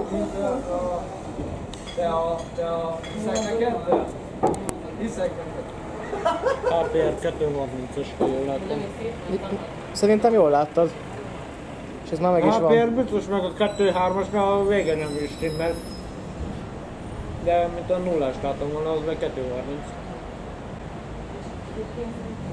APR 230-as, ha jól láttam. Szerintem jól láttad. És ez már meg is van. APR biztos meg a 2.3-as, mert a vége nem is stimmel. De mint a nullás látom volna, az meg 2.30.